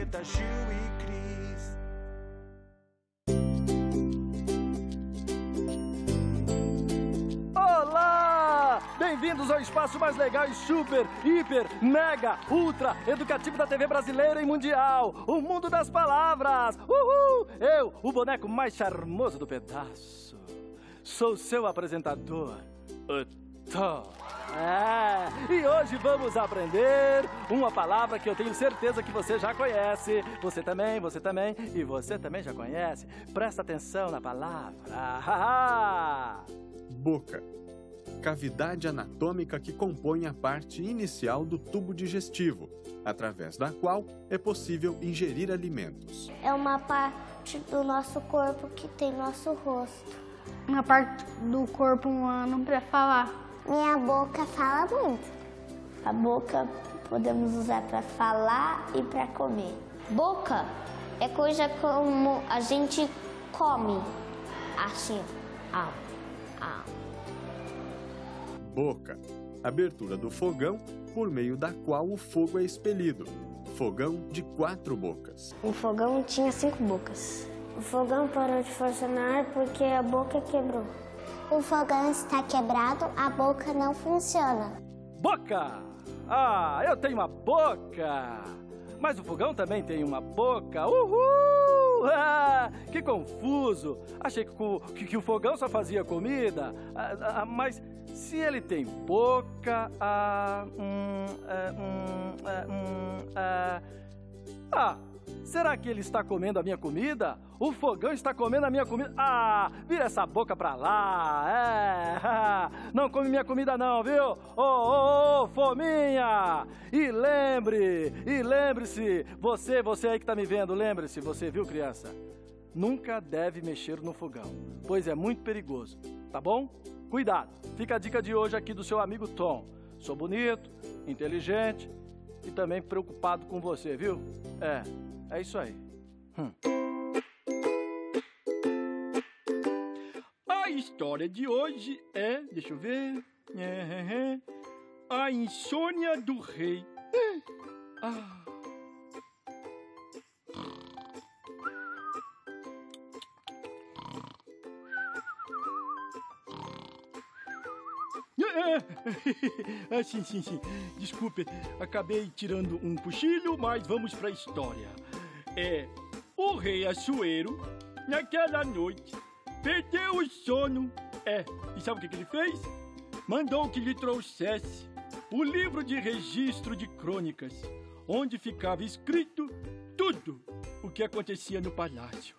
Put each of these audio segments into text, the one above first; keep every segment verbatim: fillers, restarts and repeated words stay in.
Preta, Gil e Cris. Olá! Bem-vindos ao espaço mais legal e super, hiper, mega, ultra educativo da T V brasileira e mundial. O mundo das palavras. Uhul! Eu, o boneco mais charmoso do pedaço. Sou seu apresentador, o Tom. É, e hoje vamos aprender uma palavra que eu tenho certeza que você já conhece. Você também, você também e você também já conhece. Presta atenção na palavra. Boca. Cavidade anatômica que compõe a parte inicial do tubo digestivo, através da qual é possível ingerir alimentos. É uma parte do nosso corpo que tem nosso rosto. Uma parte do corpo humano para falar. Minha boca fala muito. A boca podemos usar para falar e para comer. Boca é coisa como a gente come. Assim, ah, ah. Boca. Abertura do fogão por meio da qual o fogo é expelido. Fogão de quatro bocas. O fogão tinha cinco bocas. O fogão parou de funcionar porque a boca quebrou. O fogão está quebrado, a boca não funciona. Boca! Ah, eu tenho uma boca! Mas o fogão também tem uma boca. Uhul! Ah, que confuso! Achei que, que, que o fogão só fazia comida. Ah, ah, mas se ele tem boca... Ah, hum, ah, hum, ah, hum, ah, ah, será que ele está comendo a minha comida? O fogão está comendo a minha comida. Ah, vira essa boca pra lá. É, não come minha comida não, viu? Ô, ô, ô, fominha! E lembre, e lembre-se, você, você aí que tá me vendo, lembre-se, você viu, criança? Nunca deve mexer no fogão, pois é muito perigoso, tá bom? Cuidado, fica a dica de hoje aqui do seu amigo Tom. Sou bonito, inteligente e também preocupado com você, viu? É, é isso aí. Hum. A história de hoje é, deixa eu ver, é, é, a insônia do rei. Ah. Ah, sim, sim, sim. Desculpe, acabei tirando um cochilo, mas vamos para a história. É, o rei Assuero, naquela noite, perdeu o sono. É, e sabe o que, que ele fez? Mandou que lhe trouxesse o livro de registro de crônicas, onde ficava escrito tudo o que acontecia no palácio.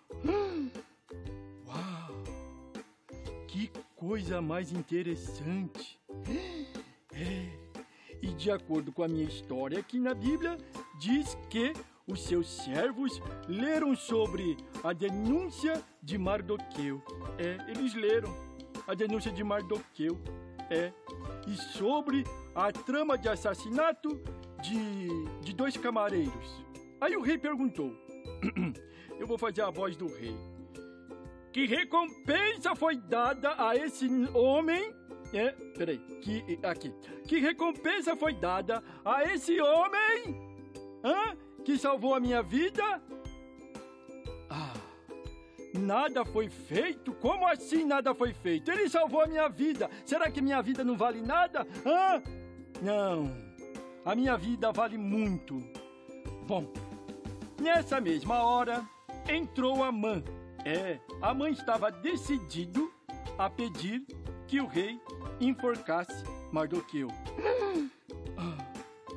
Uau! Que coisa mais interessante! É, e de acordo com a minha história aqui na Bíblia, diz que os seus servos leram sobre a denúncia de Mardoqueu. É, eles leram a denúncia de Mardoqueu. É, e sobre a trama de assassinato de, de dois camareiros. Aí o rei perguntou, eu vou fazer a voz do rei. Que recompensa foi dada a esse homem... É, peraí, que, aqui. Que recompensa foi dada a esse homem, hã, que salvou a minha vida? Ah, nada foi feito? Como assim nada foi feito? Ele salvou a minha vida. Será que minha vida não vale nada? Hã? Não, a minha vida vale muito. Bom, nessa mesma hora, entrou Amã. É, Amã estava decidido a pedir que o rei enforcasse Mardoqueu. Ah.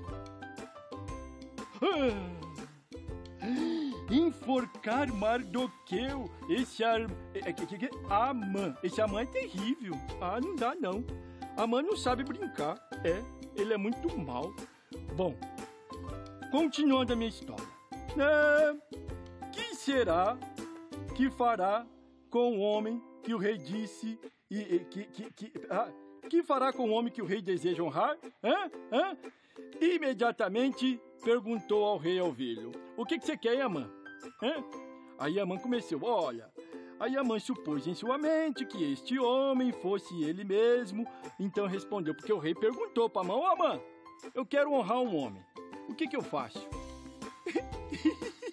Ah. Enforcar Mardoqueu. Esse ar... é, que, que, Amã. Esse Amã é terrível. Ah, não dá não. Amã não sabe brincar. É, ele é muito mau. Bom, continuando a minha história. É, que será que fará com o homem que o rei disse... E, e, que, que, que, ah, que fará com o homem que o rei deseja honrar? Hã? Hã? Imediatamente perguntou ao rei Alvilho, o que, que você quer, Amã? Hã? Aí Amã começou, olha, aí Amã supôs em sua mente que este homem fosse ele mesmo, então respondeu, porque o rei perguntou para Amã, ô Amã, eu quero honrar um homem, o que, que eu faço?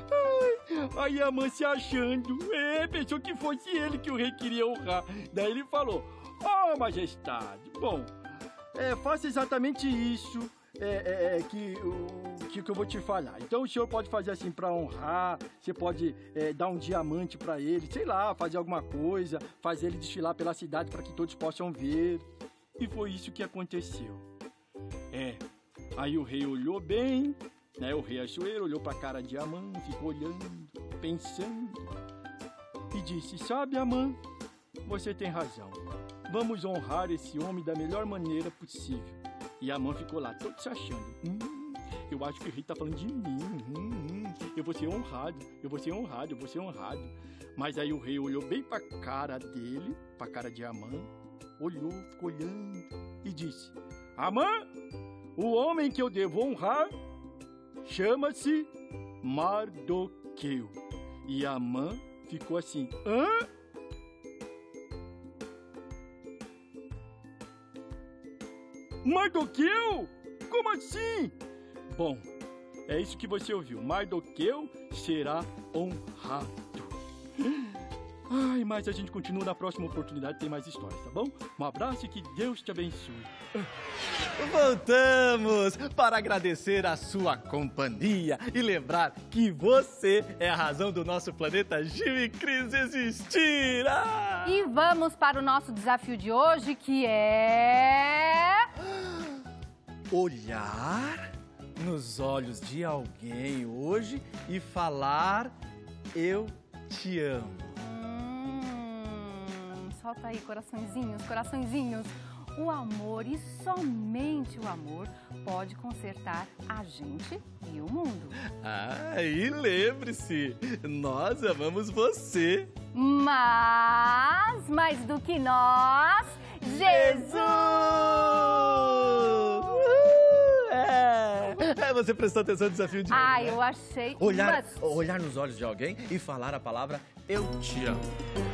Ai, aí a mãe se achando, é, pensou que fosse ele que o rei queria honrar. Daí ele falou, ó, oh, majestade, bom, é, faça exatamente isso é, é, é, que, o, que, que eu vou te falar. Então o senhor pode fazer assim para honrar, você pode é, dar um diamante para ele, sei lá, fazer alguma coisa, fazer ele desfilar pela cidade para que todos possam ver. E foi isso que aconteceu. É, aí o rei olhou bem, né, o rei Açoeiro olhou para a cara de Amã, ficou olhando, pensando e disse, sabe, Amã, você tem razão. Vamos honrar esse homem da melhor maneira possível. E Amã ficou lá, todo se achando. Hum, eu acho que o rei tá falando de mim. Hum, hum, eu vou ser honrado, eu vou ser honrado, eu vou ser honrado. Mas aí o rei olhou bem pra cara dele, pra cara de Amã, olhou, ficou olhando e disse, Amã, o homem que eu devo honrar chama-se Mardoqueu. E Amã ficou assim, hã? Mardoqueu? Como assim? Bom, é isso que você ouviu. Mardoqueu será honrado. Ai, mas a gente continua na próxima oportunidade, tem mais histórias, tá bom? Um abraço e que Deus te abençoe. Voltamos para agradecer a sua companhia e lembrar que você é a razão do nosso planeta Gil e Cris existir. Ah! E vamos para o nosso desafio de hoje, que é... olhar nos olhos de alguém hoje e falar eu te amo. Hum, solta aí, coraçõezinhos, coraçõezinhos. O amor e somente o amor pode consertar a gente e o mundo. Ah, e lembre-se, nós amamos você. Mas, mais do que nós, Jesus! É. É, você prestou atenção no desafio de hoje, Ah, né? eu achei... Olhar, Mas... olhar nos olhos de alguém e falar a palavra eu te amo.